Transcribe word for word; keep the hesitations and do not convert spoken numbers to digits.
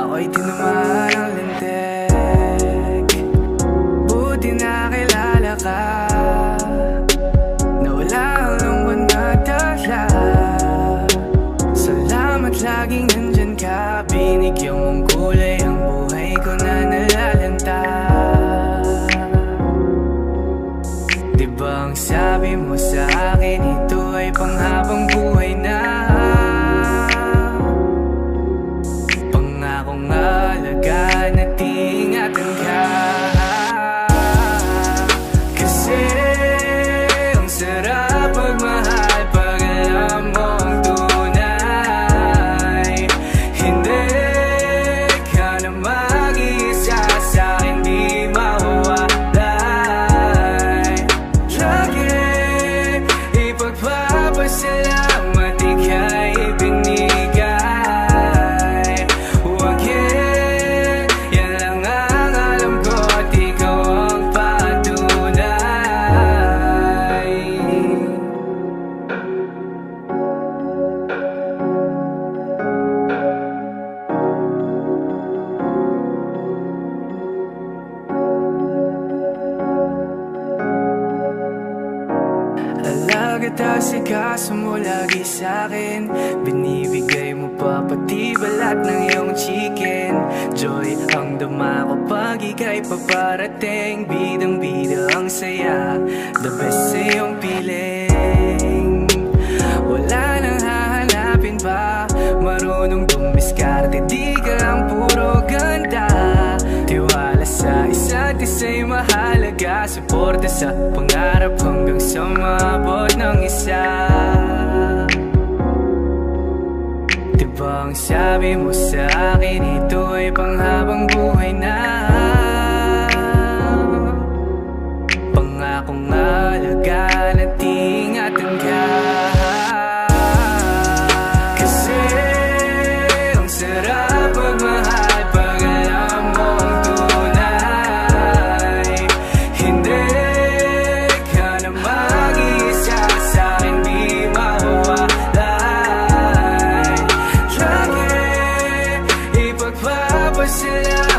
ako'y tinamaan ng lintik. Buti na kilala ka, na wala ang lungkot na dala. Salamat laging nandyan ka, binigyan mong kulay ang buhay ko na nalalanta. Diba ang sabi mo sa akin, ito ay panghabang buhay na. Pangakong alagaan at ingatan ka. Kasi ang sarap magmahal pag alam mo ang tunay. Hindi ka na mag-iisa sa'kin, di mawawalay. Lagi ipagpapasalamat ika'y binigay. Huwag yan, yan lang ang alam ko at ikaw ang patunay. Alagat asikaso mo lagi sa'kin, binibigay mo pa pati balat ng iyong chicken. Joy ang dama ko pag ika'y paparating, bidang bida ang saya, the best sa iyong piling. Wala nang hahanapin pa, marunong dumiskarte, di ka lang puro ganda. Tiwala sa isa't isa'y mahalaga, suporta sa pangarap hanggang sa maabot ng isa. Diba ang sabi mo sa akin, ito ay panghabang buhay na. Pangakong alagaan at ingatan ka. Kasi ang sarap magmahal pag alam mo ang tunay. Hindi ka na mag-iisa sa'kin, di mawawalay. Lagi ipagpapasalamat